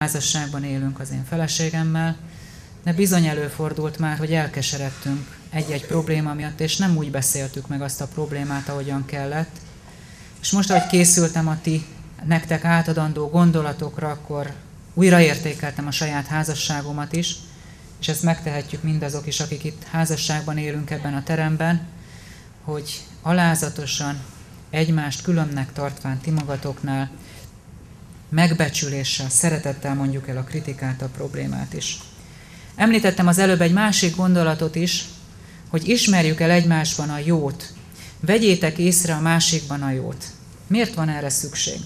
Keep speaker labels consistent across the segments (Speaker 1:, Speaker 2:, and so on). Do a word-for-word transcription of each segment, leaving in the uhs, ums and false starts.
Speaker 1: házasságban élünk az én feleségemmel, de bizony előfordult már, hogy elkeseredtünk egy-egy probléma miatt, és nem úgy beszéltük meg azt a problémát, ahogyan kellett. És most, ahogy készültem a ti nektek átadandó gondolatokra, akkor újraértékeltem a saját házasságomat is, és ezt megtehetjük mindazok is, akik itt házasságban élünk ebben a teremben, hogy alázatosan, egymást különnek tartván ti magatoknál, megbecsüléssel, szeretettel mondjuk el a kritikát, a problémát is. Említettem az előbb egy másik gondolatot is, hogy ismerjük el egymásban a jót. Vegyétek észre a másikban a jót. Miért van erre szükség?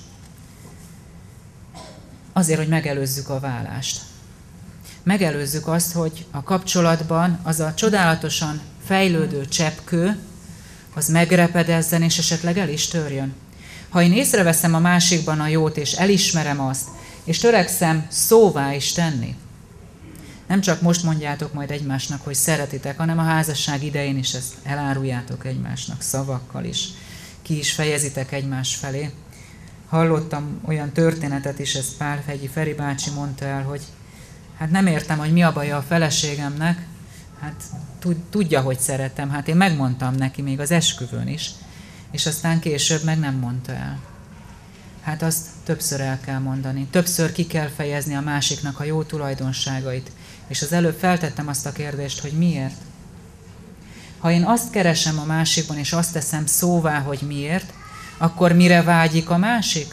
Speaker 1: Azért, hogy megelőzzük a válást. Megelőzzük azt, hogy a kapcsolatban az a csodálatosan fejlődő cseppkő, az megrepedezzen és esetleg el is törjön. Ha én észreveszem a másikban a jót, és elismerem azt, és törekszem szóvá is tenni, nem csak most mondjátok majd egymásnak, hogy szeretitek, hanem a házasság idején is ezt eláruljátok egymásnak szavakkal is. Ki is fejezitek egymás felé. Hallottam olyan történetet is, ezt Pálfegyi Feri bácsi mondta el, hogy hát nem értem, hogy mi a baja a feleségemnek, hát tudja, hogy szeretem, hát én megmondtam neki még az esküvőn is, és aztán később meg nem mondta el. Hát azt többször el kell mondani, többször ki kell fejezni a másiknak a jó tulajdonságait. És az előbb feltettem azt a kérdést, hogy miért? Ha én azt keresem a másikban, és azt teszem szóvá, hogy miért, akkor mire vágyik a másik?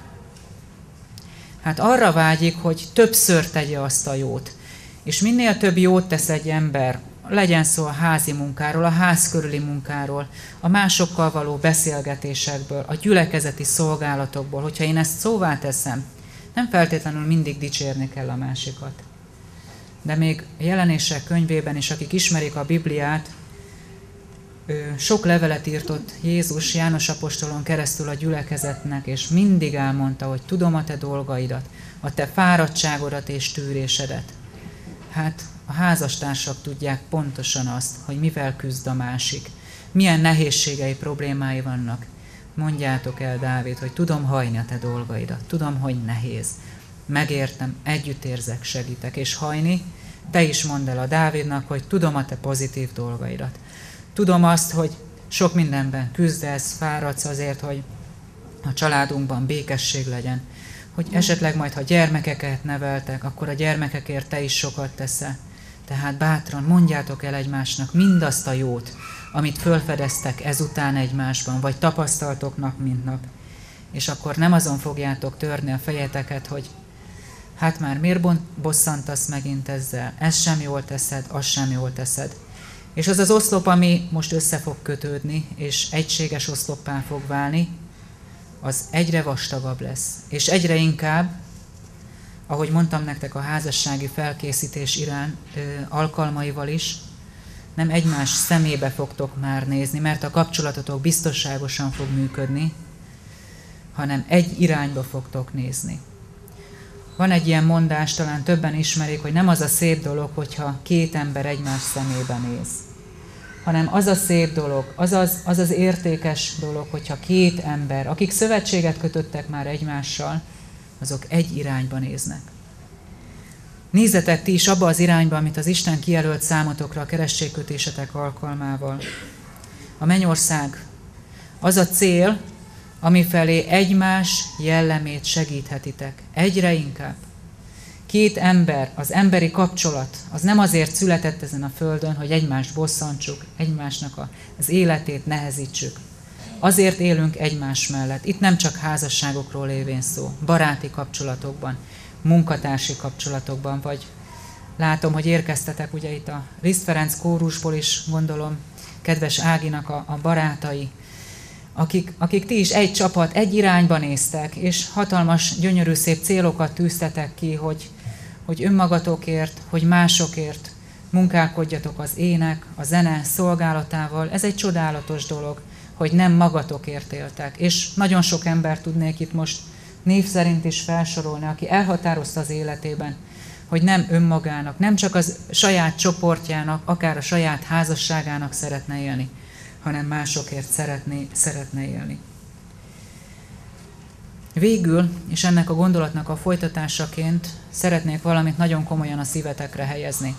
Speaker 1: Hát arra vágyik, hogy többször tegye azt a jót. És minél több jót tesz egy ember, legyen szó a házi munkáról, a ház körüli munkáról, a másokkal való beszélgetésekből, a gyülekezeti szolgálatokból, hogyha én ezt szóvá teszem, nem feltétlenül mindig dicsérni kell a másikat. De még a Jelenések könyvében is, akik ismerik a Bibliát, sok levelet írtott Jézus János apostolon keresztül a gyülekezetnek, és mindig elmondta, hogy tudom a te dolgaidat, a te fáradtságodat és tűrésedet. Hát a házastársak tudják pontosan azt, hogy mivel küzd a másik, milyen nehézségei, problémái vannak. Mondjátok el, Dávid, hogy tudom hajni a te dolgaidat, tudom, hogy nehéz. Megértem, együtt érzek, segítek, és hajni, te is mondd el a Dávidnak, hogy tudom a te pozitív dolgaidat. Tudom azt, hogy sok mindenben küzdesz, fáradsz azért, hogy a családunkban békesség legyen, hogy esetleg majd, ha gyermekeket neveltek, akkor a gyermekekért te is sokat teszel. Tehát bátran mondjátok el egymásnak mindazt a jót, amit fölfedeztek ezután egymásban, vagy tapasztaltok nap mint nap. És akkor nem azon fogjátok törni a fejeteket, hogy hát már miért bosszantasz megint ezzel, ezt sem jól teszed, azt sem jól teszed. És az az oszlop, ami most össze fog kötődni, és egységes oszloppá fog válni, az egyre vastagabb lesz. És egyre inkább, ahogy mondtam nektek a házassági felkészítés irán ö, alkalmaival is, nem egymás szemébe fogtok már nézni, mert a kapcsolatotok biztonságosan fog működni, hanem egy irányba fogtok nézni. Van egy ilyen mondás, talán többen ismerik, hogy nem az a szép dolog, hogyha két ember egymás szemébe néz, hanem az a szép dolog, az az, az az értékes dolog, hogyha két ember, akik szövetséget kötöttek már egymással, azok egy irányba néznek. Nézzetek ti is abba az irányba, amit az Isten kijelölt számotokra a kerességkötésetek alkalmával. A mennyország az a cél, amifelé egymás jellemét segíthetitek. Egyre inkább. Két ember, az emberi kapcsolat, az nem azért született ezen a földön, hogy egymást bosszantsuk, egymásnak az életét nehezítsük. Azért élünk egymás mellett. Itt nem csak házasságokról lévén szó, baráti kapcsolatokban, munkatársi kapcsolatokban, vagy látom, hogy érkeztetek ugye itt a Liszt Ferenc kórusból is, gondolom, kedves Áginak a, a barátai, akik, akik ti is egy csapat, egy irányba néztek, és hatalmas, gyönyörű, szép célokat tűztetek ki, hogy, hogy önmagatokért, hogy másokért munkálkodjatok az ének, a zene szolgálatával. Ez egy csodálatos dolog, hogy nem magatokért éltek. És nagyon sok ember tudnék itt most név szerint is felsorolni, aki elhatározta az életében, hogy nem önmagának, nem csak az saját csoportjának, akár a saját házasságának szeretne élni, hanem másokért szeretné, szeretne élni. Végül, és ennek a gondolatnak a folytatásaként szeretnék valamit nagyon komolyan a szívetekre helyezni.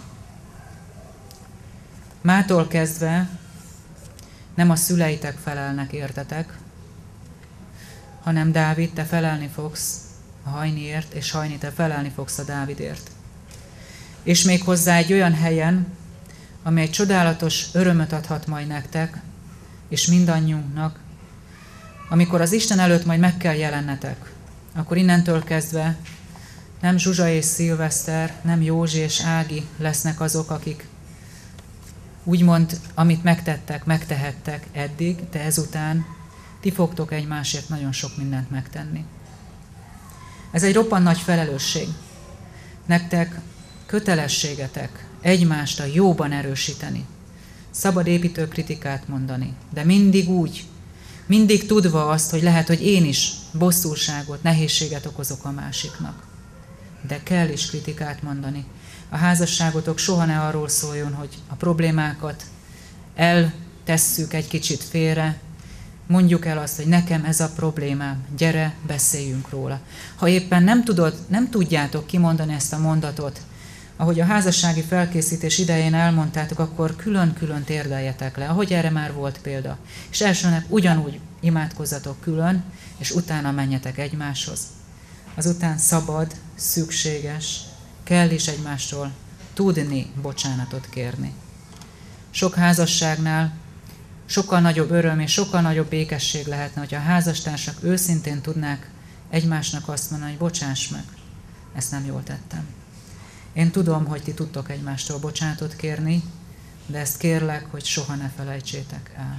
Speaker 1: Mától kezdve nem a szüleitek felelnek értetek, hanem Dávid, te felelni fogsz a Hajniért, és Hajni, te felelni fogsz a Dávidért. És még hozzá egy olyan helyen, ami egy csodálatos örömöt adhat majd nektek, és mindannyiunknak, amikor az Isten előtt majd meg kell jelennetek, akkor innentől kezdve nem Zsuzsa és Szilveszter, nem Józsi és Ági lesznek azok, akik úgymond, amit megtettek, megtehettek eddig, de ezután ti fogtok egymásért nagyon sok mindent megtenni. Ez egy roppant nagy felelősség. Nektek kötelességetek egymást a jóban erősíteni. Szabad építő kritikát mondani, de mindig úgy, mindig tudva azt, hogy lehet, hogy én is bosszúságot, nehézséget okozok a másiknak. De kell is kritikát mondani. A házasságotok soha ne arról szóljon, hogy a problémákat eltesszük egy kicsit félre, mondjuk el azt, hogy nekem ez a problémám, gyere, beszéljünk róla. Ha éppen nem, tudod, nem tudjátok kimondani ezt a mondatot, ahogy a házassági felkészítés idején elmondtátok, akkor külön-külön térdeljetek le, ahogy erre már volt példa. És elsőnek ugyanúgy imádkozzatok külön, és utána menjetek egymáshoz. Azután szabad, szükséges, kell is egymástól tudni bocsánatot kérni. Sok házasságnál sokkal nagyobb öröm és sokkal nagyobb békesség lehetne, hogyha a házastársak őszintén tudnák egymásnak azt mondani, hogy bocsáss meg, ezt nem jól tettem. Én tudom, hogy ti tudtok egymástól bocsánatot kérni, de ezt kérlek, hogy soha ne felejtsétek el.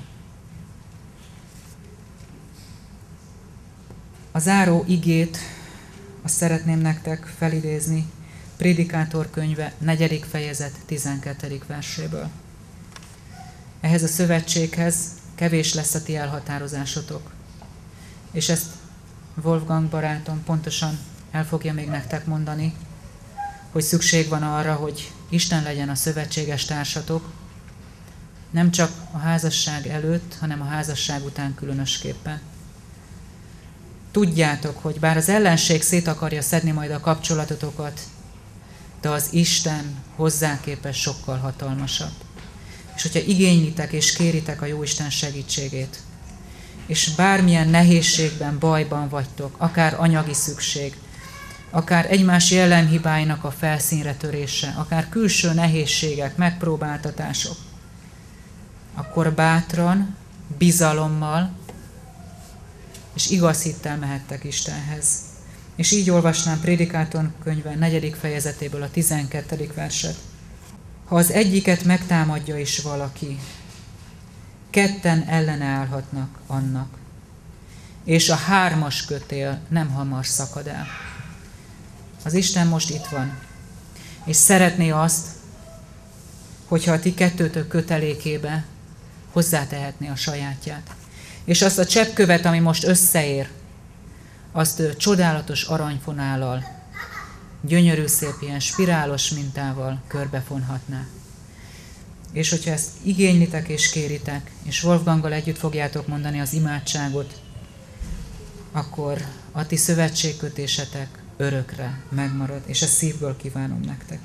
Speaker 1: A záró igét azt szeretném nektek felidézni, Prédikátor könyve negyedik fejezet tizenkettedik verséből. Ehhez a szövetséghez kevés lesz a ti elhatározásotok. És ezt Wolfgang barátom pontosan el fogja még nektek mondani, hogy szükség van arra, hogy Isten legyen a szövetséges társatok, nem csak a házasság előtt, hanem a házasság után különösképpen. Tudjátok, hogy bár az ellenség szét akarja szedni majd a kapcsolatotokat, de az Isten hozzá képest sokkal hatalmasabb. És hogyha igénylitek és kéritek a Jóisten segítségét, és bármilyen nehézségben, bajban vagytok, akár anyagi szükség, akár egymás jellemhibáinak a felszínre törése, akár külső nehézségek, megpróbáltatások, akkor bátran, bizalommal és igaz hittel mehettek Istenhez. És így olvasnám Prédikátor könyve negyedik fejezetéből a tizenkettedik verset. Ha az egyiket megtámadja is valaki, ketten ellene állhatnak annak, és a hármas kötél nem hamar szakad el. Az Isten most itt van, és szeretné azt, hogyha a ti kettőtök kötelékébe hozzátehetné a sajátját. És azt a cseppkövet, ami most összeér, azt ő csodálatos aranyfonállal, gyönyörű szép ilyen spirálos mintával körbefonhatná. És hogyha ezt igénylitek és kéritek, és Wolfganggal együtt fogjátok mondani az imádságot, akkor a ti szövetségkötésetek örökre megmarad, és ezt szívből kívánom nektek.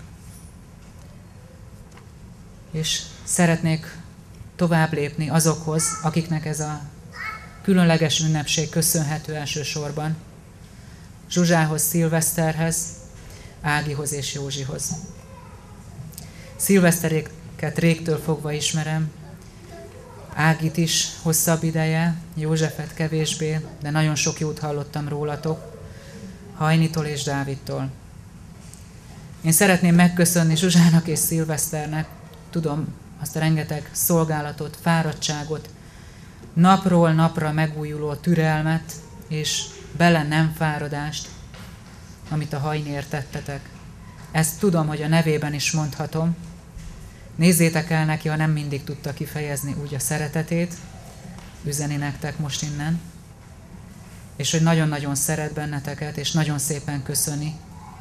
Speaker 1: És szeretnék tovább lépni azokhoz, akiknek ez a különleges ünnepség köszönhető elsősorban, Zsuzsához, Szilveszterhez, Ágihoz és Józsihoz. Szilveszteréket régtől fogva ismerem, Ágit is hosszabb ideje, Józsefet kevésbé, de nagyon sok jót hallottam rólatok, Hajnitól és Dávidtól. Én szeretném megköszönni Zsuzsának és Szilveszternek, tudom, azt a rengeteg szolgálatot, fáradtságot, napról napra megújuló türelmet és bele nem fáradást, amit a Hajniért tettetek. Ezt tudom, hogy a nevében is mondhatom. Nézzétek el neki, ha nem mindig tudta kifejezni úgy a szeretetét, üzeni nektek most innen, és hogy nagyon-nagyon szeret benneteket, és nagyon szépen köszöni,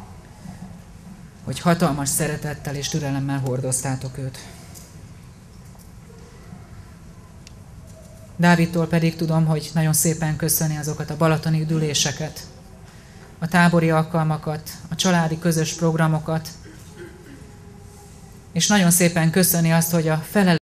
Speaker 1: hogy hatalmas szeretettel és türelemmel hordoztátok őt. Dávidtól pedig tudom, hogy nagyon szépen köszöni azokat a balatoni üdüléseket, a tábori alkalmakat, a családi közös programokat, és nagyon szépen köszöni azt, hogy a felelősség